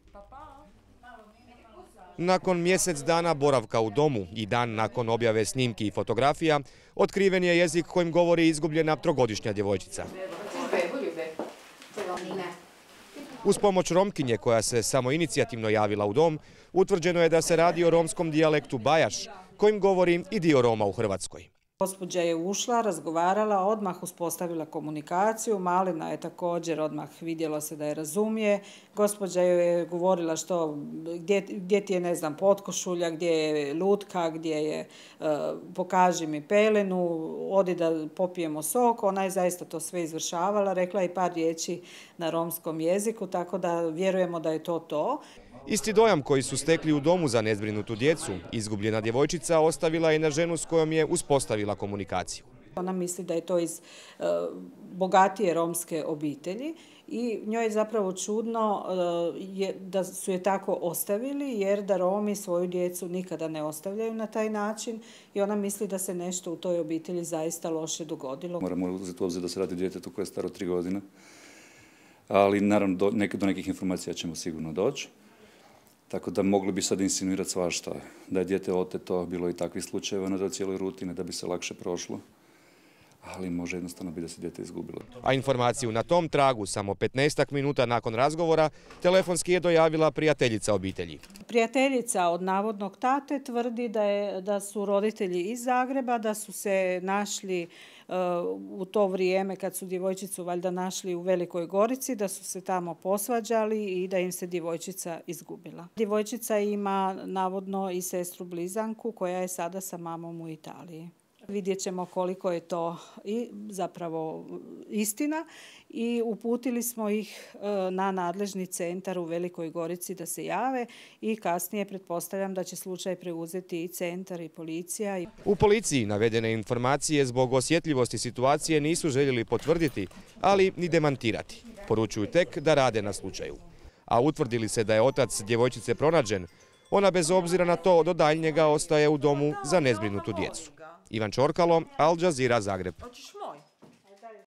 Nakon mjesec dana boravka u domu i dan nakon objave snimki i fotografija, otkriven je jezik kojim govori izgubljena trogodišnja djevojčica. Uz pomoć Romkinje, koja se samoinicijativno javila u dom, utvrđeno je da se radi o romskom dijalektu Bajaš, kojim govori i dio Roma u Hrvatskoj. Gospođa je ušla, razgovarala, odmah uspostavila komunikaciju, malina je također odmah vidjelo se da je razumije. Gospođa je govorila gdje ti je, ne znam, potkošulja, gdje je lutka, gdje je pokaži mi pelenu, odi da popijemo sok. Ona je zaista to sve izvršavala, rekla je par riječi na romskom jeziku, tako da vjerujemo da je to to. Isti dojam koji su stekli u domu za nezbrinutu djecu, izgubljena djevojčica ostavila je na ženu s kojom je uspostavila komunikaciju. Ona misli da je to iz bogatije romske obitelji i njoj je zapravo čudno da su je tako ostavili, jer da Romi svoju djecu nikada ne ostavljaju na taj način i ona misli da se nešto u toj obitelji zaista loše dogodilo. Moramo uzeti u obzir da se radi o djetetu koje je staro 3 godine, ali naravno do nekih informacija ćemo sigurno doći. Tako da mogli bi sad insinuirati svašta, da je dijete oteto, bilo i takvih slučajeva na cijeloj rutini da bi se lakše prošlo, ali može jednostavno biti da se dijete izgubilo. A informaciju na tom tragu, samo 15 minuta nakon razgovora, telefonski je dojavila prijateljica obitelji. Prijateljica od navodnog tate tvrdi da su roditelji iz Zagreba, da su se našli u to vrijeme kad su djevojčicu valjda našli u Velikoj Gorici, da su se tamo posvađali i da im se djevojčica izgubila. Djevojčica ima navodno i sestru blizanku koja je sada sa mamom u Italiji. Vidjet ćemo koliko je to zapravo istina i uputili smo ih na nadležni centar u Velikoj Gorici da se jave i kasnije pretpostavljam da će slučaj preuzeti i centar i policija. U policiji navedene informacije zbog osjetljivosti situacije nisu željeli potvrditi, ali ni demantirati. Poručuju tek da rade na slučaju. A utvrdili se da je otac djevojčice pronađen, ona bez obzira na to do daljnjega ostaje u domu za nezbrinutu djecu. Ivan Čorkalo, Al Jazeera, Zagreb.